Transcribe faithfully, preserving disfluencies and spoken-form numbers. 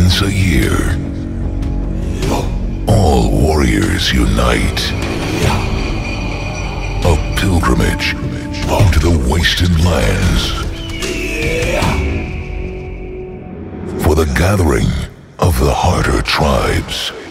Once a year, all warriors unite. A pilgrimage into the wasted lands. For the gathering of the Harder tribes.